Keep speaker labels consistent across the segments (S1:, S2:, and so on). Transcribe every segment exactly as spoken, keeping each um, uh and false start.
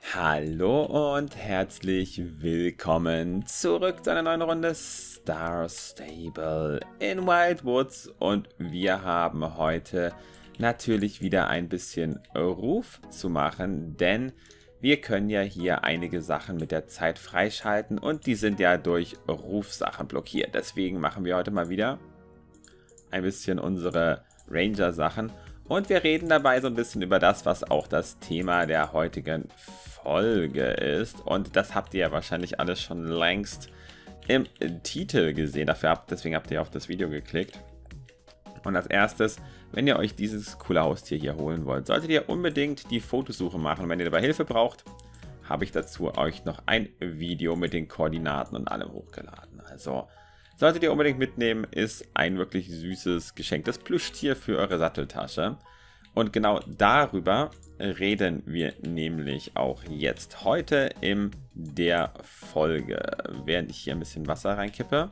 S1: Hallo und herzlich willkommen zurück zu einer neuen Runde Star Stable in Wildwoods, und wir haben heute natürlich wieder ein bisschen Ruf zu machen, denn wir können ja hier einige Sachen mit der Zeit freischalten und die sind ja durch Rufsachen blockiert. Deswegen machen wir heute mal wieder ein bisschen unsere Ranger-Sachen. Und wir reden dabei so ein bisschen über das, was auch das Thema der heutigen Folge ist. Und das habt ihr ja wahrscheinlich alles schon längst im Titel gesehen. Dafür habt, deswegen habt ihr auf das Video geklickt. Und als erstes, wenn ihr euch dieses coole Haustier hier holen wollt, solltet ihr unbedingt die Fotosuche machen. Und wenn ihr dabei Hilfe braucht, habe ich dazu euch noch ein Video mit den Koordinaten und allem hochgeladen. Also solltet ihr unbedingt mitnehmen, ist ein wirklich süßes geschenktes Plüschtier für eure Satteltasche. Und genau darüber reden wir nämlich auch jetzt heute in der Folge. Während ich hier ein bisschen Wasser reinkippe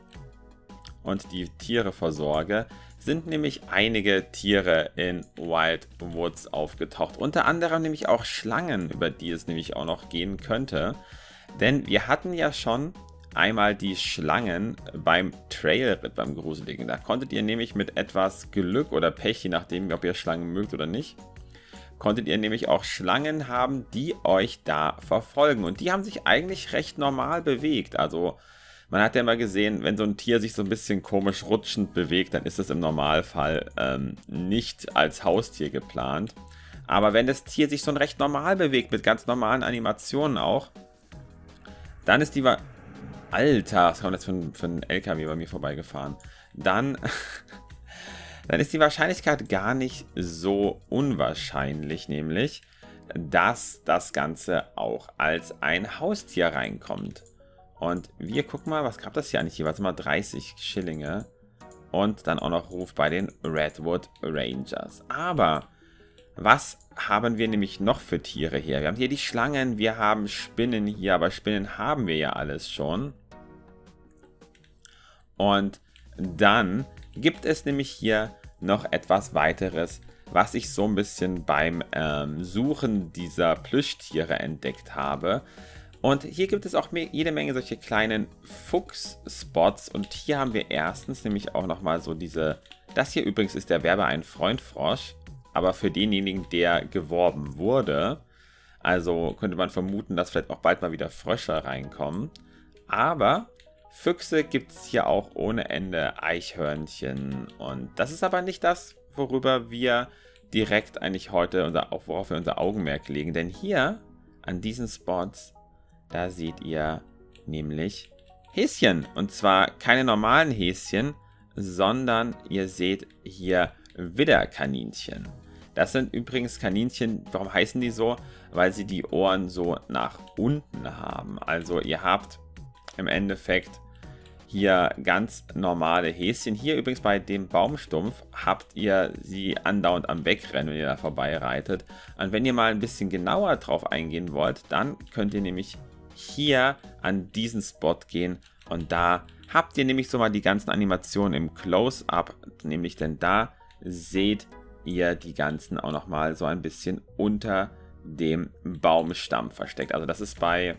S1: und die Tiere versorge, sind nämlich einige Tiere in Wildwoods aufgetaucht. Unter anderem nämlich auch Schlangen, über die es nämlich auch noch gehen könnte. Denn wir hatten ja schon einmal die Schlangen beim Trailritt, beim Gruseligen. Da konntet ihr nämlich mit etwas Glück oder Pech, je nachdem, ob ihr Schlangen mögt oder nicht, konntet ihr nämlich auch Schlangen haben, die euch da verfolgen. Und die haben sich eigentlich recht normal bewegt. Also man hat ja immer gesehen, wenn so ein Tier sich so ein bisschen komisch rutschend bewegt, dann ist es im Normalfall ähm, nicht als Haustier geplant. Aber wenn das Tier sich so recht normal bewegt, mit ganz normalen Animationen auch, dann ist die... Alter, was kommt jetzt für ein, für ein L K W bei mir vorbeigefahren? Dann, dann ist die Wahrscheinlichkeit gar nicht so unwahrscheinlich, nämlich, dass das Ganze auch als ein Haustier reinkommt. Und wir gucken mal, was gab das hier eigentlich? Hier war es mal dreißig Schillinge. Und dann auch noch Ruf bei den Redwood Rangers. Aber was haben wir nämlich noch für Tiere hier? Wir haben hier die Schlangen, wir haben Spinnen hier, aber Spinnen haben wir ja alles schon. Und dann gibt es nämlich hier noch etwas weiteres, was ich so ein bisschen beim ähm, Suchen dieser Plüschtiere entdeckt habe. Und hier gibt es auch jede Menge solche kleinen Fuchs-Spots. Und hier haben wir erstens nämlich auch nochmal so diese... Das hier übrigens ist der Werbe ein Freund-Frosch, aber für denjenigen, der geworben wurde. Also könnte man vermuten, dass vielleicht auch bald mal wieder Frösche reinkommen. Aber Füchse gibt es hier auch ohne Ende, Eichhörnchen. Und das ist aber nicht das, worüber wir direkt eigentlich heute, unser, worauf wir unser Augenmerk legen. Denn hier, an diesen Spots, da seht ihr nämlich Häschen. Und zwar keine normalen Häschen, sondern ihr seht hier Widderkaninchen. Das sind übrigens Kaninchen, warum heißen die so? Weil sie die Ohren so nach unten haben. Also ihr habt im Endeffekt hier ganz normale Häschen. Hier übrigens bei dem Baumstumpf habt ihr sie andauernd am Wegrennen, wenn ihr da vorbei reitet. Und wenn ihr mal ein bisschen genauer drauf eingehen wollt, dann könnt ihr nämlich hier an diesen Spot gehen. Und da habt ihr nämlich so mal die ganzen Animationen im Close-Up. Nämlich denn da seht ihr die ganzen auch noch mal so ein bisschen unter dem Baumstamm versteckt. Also das ist bei...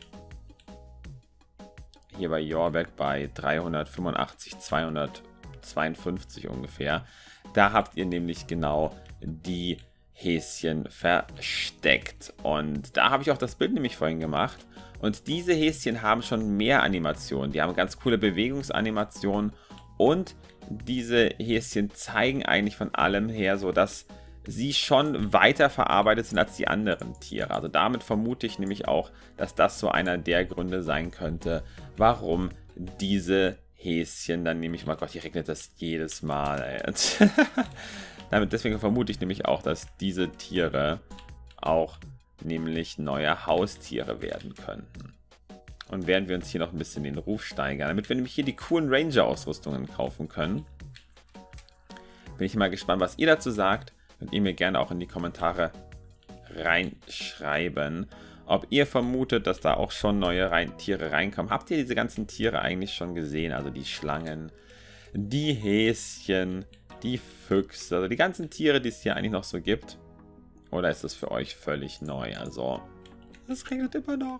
S1: Hier bei Jorbeck bei dreihundertfünfundachtzig, zweihundertzweiundfünfzig ungefähr. Da habt ihr nämlich genau die Häschen versteckt. Und da habe ich auch das Bild nämlich vorhin gemacht. Und diese Häschen haben schon mehr Animationen. Die haben ganz coole Bewegungsanimationen. Und diese Häschen zeigen eigentlich von allem her so, dass sie schon weiter verarbeitet sind als die anderen Tiere. Also damit vermute ich nämlich auch, dass das so einer der Gründe sein könnte, warum diese Häschen dann nämlich, oh mein Gott, hier regnet das jedes Mal. damit, deswegen vermute ich nämlich auch, dass diese Tiere auch nämlich neue Haustiere werden könnten. Und werden wir uns hier noch ein bisschen den Ruf steigern, damit wir nämlich hier die coolen Ranger-Ausrüstungen kaufen können. Bin ich mal gespannt, was ihr dazu sagt. Könnt ihr mir gerne auch in die Kommentare reinschreiben, ob ihr vermutet, dass da auch schon neue rein Tiere reinkommen. Habt ihr diese ganzen Tiere eigentlich schon gesehen? Also die Schlangen, die Häschen, die Füchse, also die ganzen Tiere, die es hier eigentlich noch so gibt. Oder ist das für euch völlig neu? Also Es regnet immer noch.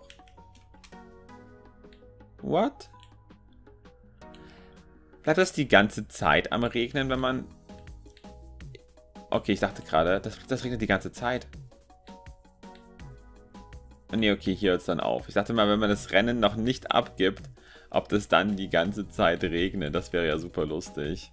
S1: What? Bleibt das die ganze Zeit am Regnen, wenn man... Okay, ich dachte gerade, das, das regnet die ganze Zeit. Nee, okay, hier hört es dann auf. Ich dachte mal, wenn man das Rennen noch nicht abgibt, ob das dann die ganze Zeit regnet. Das wäre ja super lustig.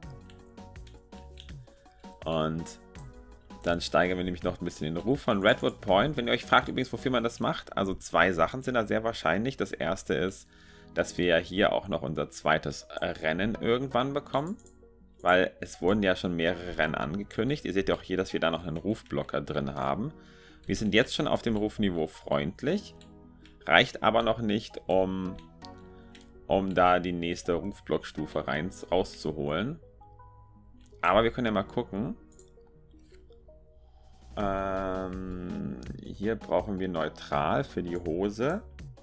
S1: Und dann steigern wir nämlich noch ein bisschen den Ruf von Redwood Point. Wenn ihr euch fragt übrigens, wofür man das macht, also zwei Sachen sind da sehr wahrscheinlich. Das erste ist, dass wir ja hier auch noch unser zweites Rennen irgendwann bekommen. Weil es wurden ja schon mehrere Rennen angekündigt. Ihr seht ja auch hier, dass wir da noch einen Rufblocker drin haben. Wir sind jetzt schon auf dem Rufniveau freundlich. Reicht aber noch nicht, um, um da die nächste Rufblockstufe rein, rauszuholen. Aber wir können ja mal gucken. Ähm, hier brauchen wir neutral für die Hose.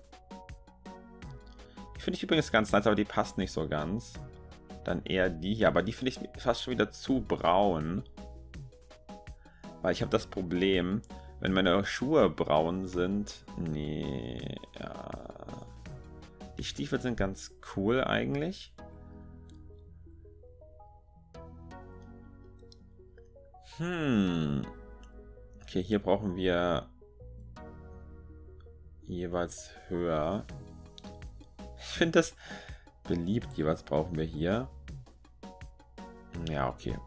S1: Die finde ich übrigens ganz nice, aber die passt nicht so ganz. Dann eher die hier, aber die finde ich fast schon wieder zu braun. Weil ich habe das Problem, wenn meine Schuhe braun sind... Nee, ja... Die Stiefel sind ganz cool eigentlich. Hm... Okay, hier brauchen wir jeweils höher. Ich finde das beliebt. Jeweils brauchen wir hier. Ja, okay.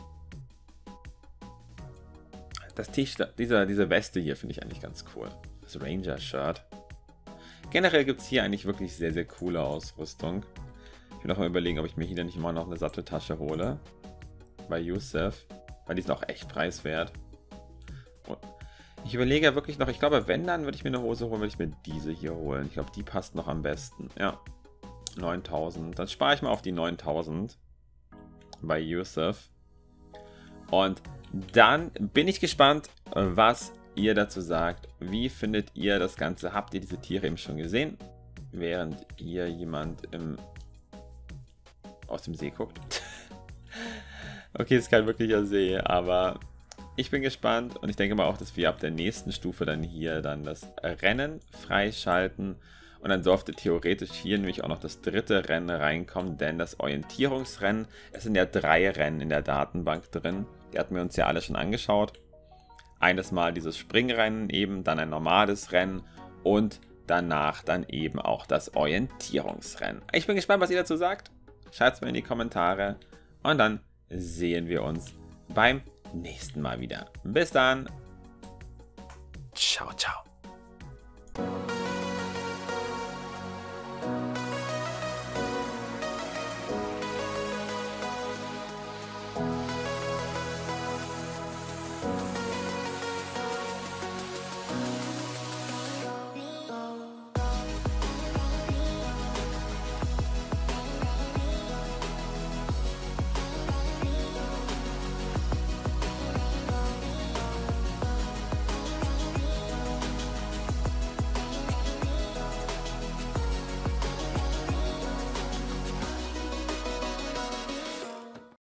S1: Das T-Shirt, dieser, diese Weste hier finde ich eigentlich ganz cool. Das Ranger-Shirt. Generell gibt es hier eigentlich wirklich sehr, sehr coole Ausrüstung. Ich will noch mal überlegen, ob ich mir hier nicht mal noch eine Satteltasche hole. Bei Yusuf. Weil die ist auch echt preiswert. Ich überlege ja wirklich noch, ich glaube, wenn, dann würde ich mir eine Hose holen, würde ich mir diese hier holen. Ich glaube, die passt noch am besten. Ja, neuntausend. Dann spare ich mal auf die neuntausend bei Yusuf. Und dann bin ich gespannt, was ihr dazu sagt. Wie findet ihr das Ganze? Habt ihr diese Tiere eben schon gesehen? Während hier jemand im aus dem See guckt. Okay, es ist kein wirklicher See, aber... Ich bin gespannt und ich denke mal auch, dass wir ab der nächsten Stufe dann hier dann das Rennen freischalten. Und dann sollte theoretisch hier nämlich auch noch das dritte Rennen reinkommen, denn das Orientierungsrennen, es sind ja drei Rennen in der Datenbank drin. Die hatten wir uns ja alle schon angeschaut. Eines Mal dieses Springrennen eben, dann ein normales Rennen und danach dann eben auch das Orientierungsrennen. Ich bin gespannt, was ihr dazu sagt. Schreibt es mir in die Kommentare und dann sehen wir uns beim nächsten Mal wieder. Bis dann. Ciao, ciao.